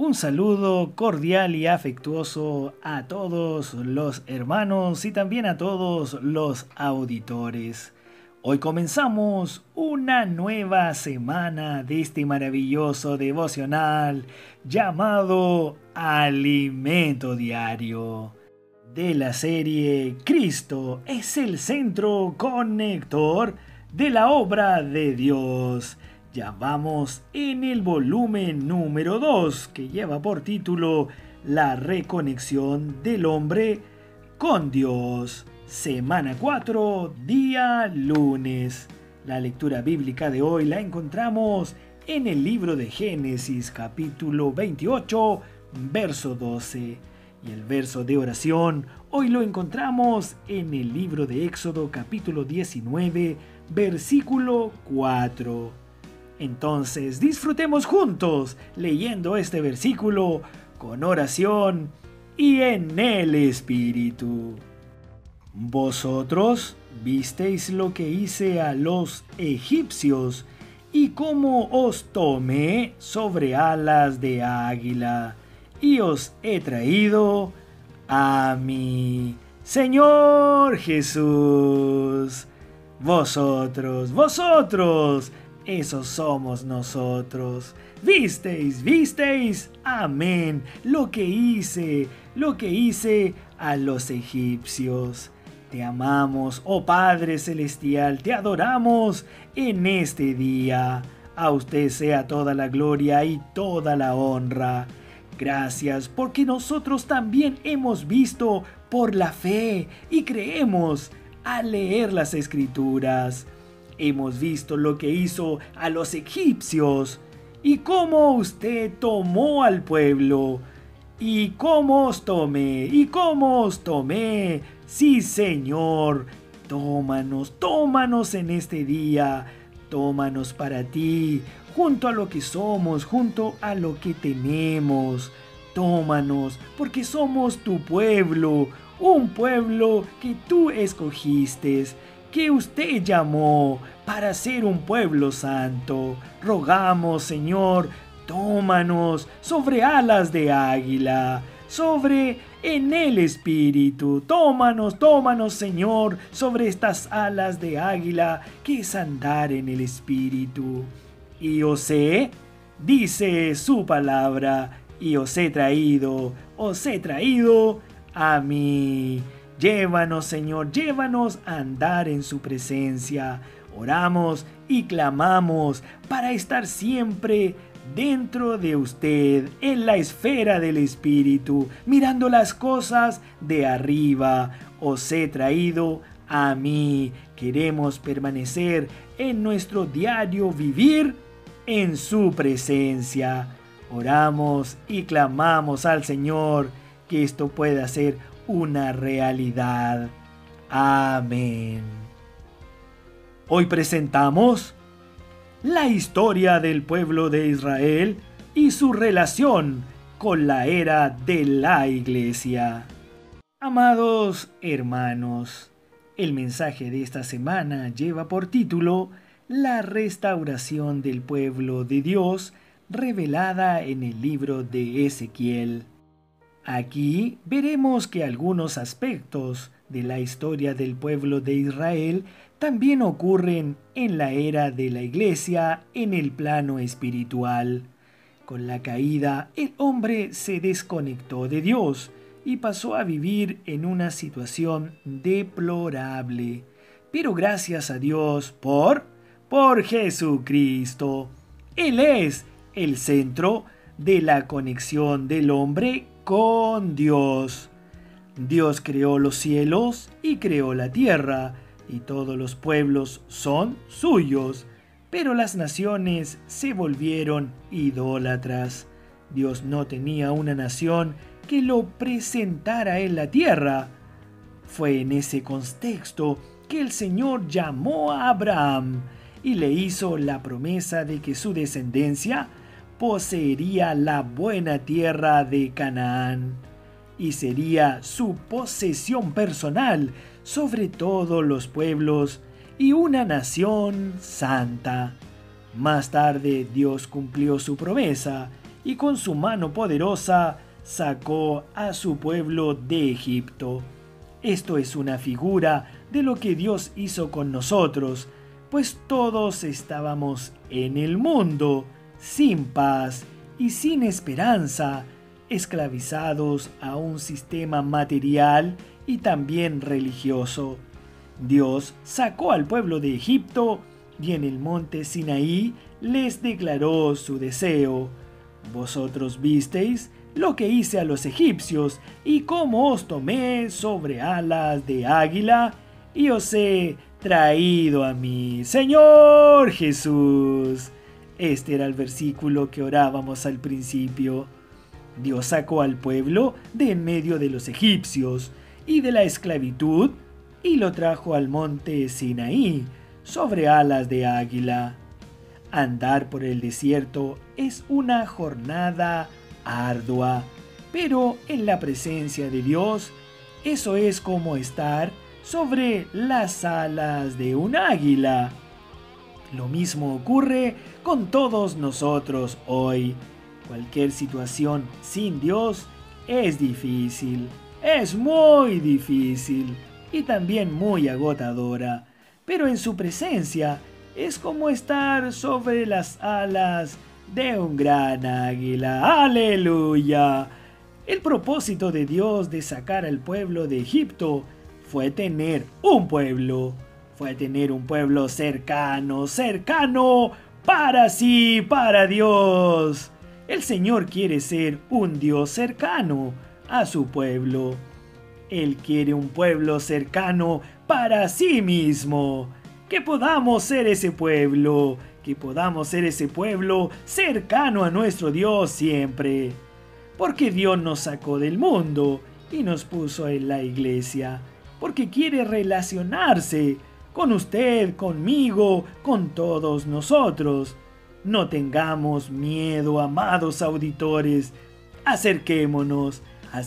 Un saludo cordial y afectuoso a todos los hermanos y también a todos los auditores. Hoy comenzamos una nueva semana de este maravilloso devocional llamado Alimento Diario, de la serie Cristo es el centro conector de la obra de Dios. Ya vamos en el volumen número 2, que lleva por título La reconexión del hombre con Dios. Semana 4, día lunes. La lectura bíblica de hoy la encontramos en el libro de Génesis, capítulo 28, verso 12. Y el verso de oración hoy lo encontramos en el libro de Éxodo, capítulo 19, versículo 4. Entonces disfrutemos juntos leyendo este versículo con oración y en el Espíritu. Vosotros visteis lo que hice a los egipcios y cómo os tomé sobre alas de águila y os he traído a mi Señor Jesús. Vosotros, esos somos nosotros. Visteis, amén, lo que hice a los egipcios. Te amamos, oh Padre Celestial, te adoramos en este día. A usted sea toda la gloria y toda la honra. Gracias porque nosotros también hemos visto por la fe y creemos al leer las Escrituras. Hemos visto lo que hizo a los egipcios y cómo usted tomó al pueblo y cómo os tomé. Sí, Señor, tómanos en este día, tómanos para ti, junto a lo que somos, junto a lo que tenemos. Tómanos porque somos tu pueblo, un pueblo que tú escogiste, que usted llamó para ser un pueblo santo. Rogamos, Señor, tómanos sobre alas de águila, en el Espíritu. Tómanos, Señor, sobre estas alas de águila que es andar en el Espíritu. Y os he, dice su palabra, y os he traído a mí. Llévanos, Señor, llévanos a andar en su presencia. Oramos y clamamos para estar siempre dentro de usted, en la esfera del Espíritu, mirando las cosas de arriba. Os he traído a mí. Queremos permanecer en nuestro diario vivir en su presencia. Oramos y clamamos al Señor que esto pueda ser una realidad. Amén. Hoy presentamos la historia del pueblo de Israel y su relación con la era de la Iglesia. Amados hermanos, el mensaje de esta semana lleva por título La restauración del pueblo de Dios revelada en el libro de Ezequiel. Aquí veremos que algunos aspectos de la historia del pueblo de Israel también ocurren en la era de la Iglesia en el plano espiritual. Con la caída, el hombre se desconectó de Dios y pasó a vivir en una situación deplorable. Pero gracias a Dios por Jesucristo. Él es el centro de la conexión del hombre con Dios. Dios creó los cielos y creó la tierra, y todos los pueblos son suyos, pero las naciones se volvieron idólatras. Dios no tenía una nación que lo presentara en la tierra. Fue en ese contexto que el Señor llamó a Abraham y le hizo la promesa de que su descendencia poseería la buena tierra de Canaán y sería su posesión personal sobre todos los pueblos y una nación santa. Más tarde Dios cumplió su promesa y con su mano poderosa sacó a su pueblo de Egipto. Esto es una figura de lo que Dios hizo con nosotros, pues todos estábamos en el mundo, sin paz y sin esperanza, esclavizados a un sistema material y también religioso. Dios sacó al pueblo de Egipto y en el monte Sinaí les declaró su deseo. Vosotros visteis lo que hice a los egipcios y cómo os tomé sobre alas de águila y os he traído a mí, Señor Jesús. Este era el versículo que orábamos al principio. Dios sacó al pueblo de en medio de los egipcios y de la esclavitud y lo trajo al monte Sinaí sobre alas de águila. Andar por el desierto es una jornada ardua, pero en la presencia de Dios, eso es como estar sobre las alas de un águila. Lo mismo ocurre con todos nosotros hoy. Cualquier situación sin Dios es difícil, es muy difícil y también muy agotadora, pero en su presencia es como estar sobre las alas de un gran águila. ¡Aleluya! El propósito de Dios de sacar al pueblo de Egipto fue tener un pueblo. Fue tener un pueblo cercano, cercano para sí, para Dios. El Señor quiere ser un Dios cercano a su pueblo. Él quiere un pueblo cercano para sí mismo. Que podamos ser ese pueblo, que podamos ser ese pueblo cercano a nuestro Dios siempre. Porque Dios nos sacó del mundo y nos puso en la iglesia. Porque quiere relacionarse con usted, conmigo, con todos nosotros. No tengamos miedo, amados auditores. Acerquémonos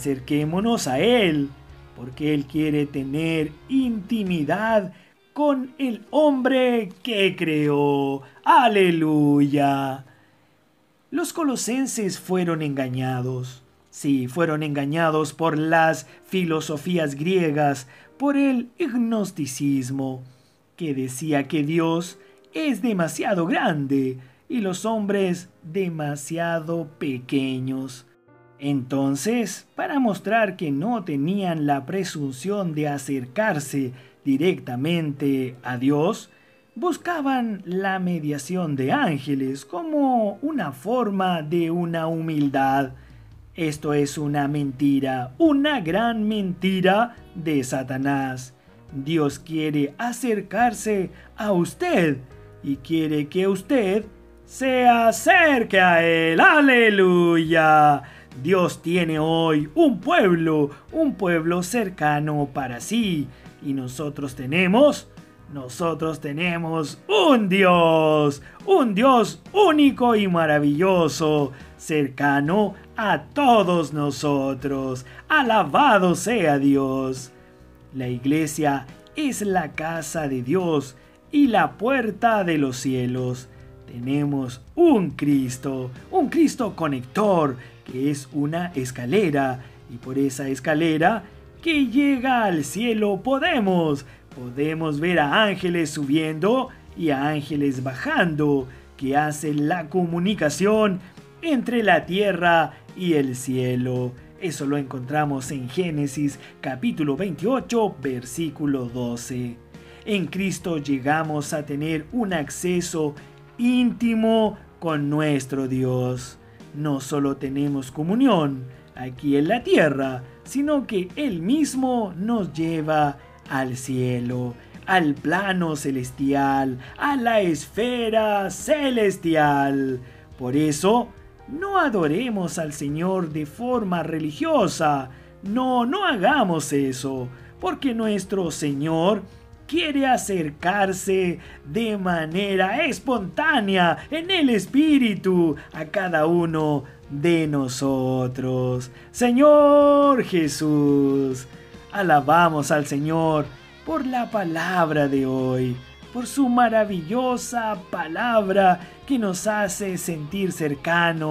a Él, porque Él quiere tener intimidad con el hombre que creó. ¡Aleluya! Los colosenses fueron engañados. Sí, fueron engañados por las filosofías griegas, por el gnosticismo, que decía que Dios es demasiado grande y los hombres demasiado pequeños. Entonces, para mostrar que no tenían la presunción de acercarse directamente a Dios, buscaban la mediación de ángeles como una forma de una humildad. Esto es una mentira, una gran mentira de Satanás. Dios quiere acercarse a usted y quiere que usted se acerque a Él. ¡Aleluya! Dios tiene hoy un pueblo cercano para sí. Y nosotros tenemos un Dios único y maravilloso, cercano a todos nosotros. Alabado sea Dios. La iglesia es la casa de Dios y la puerta de los cielos. Tenemos un Cristo conector, que es una escalera, y por esa escalera que llega al cielo podemos ver a ángeles subiendo y a ángeles bajando, que hacen la comunicación entre la tierra y el cielo. Eso lo encontramos en Génesis capítulo 28, versículo 12. En Cristo llegamos a tener un acceso íntimo con nuestro Dios. No solo tenemos comunión aquí en la tierra, sino que Él mismo nos lleva al cielo, al plano celestial, a la esfera celestial. Por eso, no adoremos al Señor de forma religiosa. No hagamos eso, porque nuestro Señor quiere acercarse de manera espontánea en el Espíritu a cada uno de nosotros. Señor Jesús, alabamos al Señor por la palabra de hoy, por su maravillosa palabra que nos hace sentir cercanos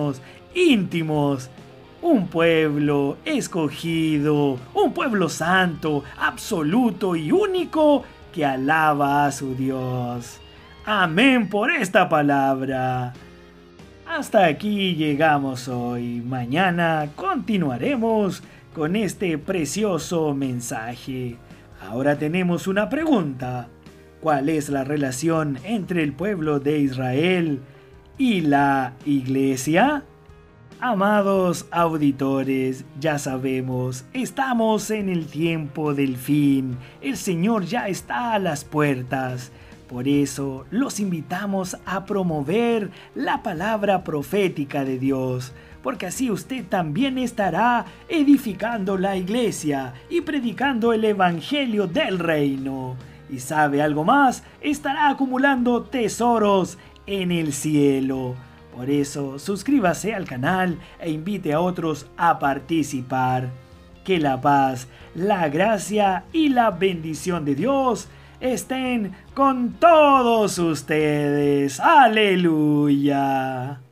íntimos. Un pueblo escogido, un pueblo santo, absoluto y único que alaba a su Dios. Amén por esta palabra. Hasta aquí llegamos hoy. Mañana continuaremos con este precioso mensaje. Ahora tenemos una pregunta. ¿Cuál es la relación entre el pueblo de Israel y la iglesia? Amados auditores, ya sabemos, estamos en el tiempo del fin. El Señor ya está a las puertas. Por eso los invitamos a promover la palabra profética de Dios, porque así usted también estará edificando la iglesia y predicando el evangelio del reino. Y sabe algo más, estará acumulando tesoros en el cielo. Por eso, suscríbase al canal e invite a otros a participar. Que la paz, la gracia y la bendición de Dios estén con todos ustedes. ¡Aleluya!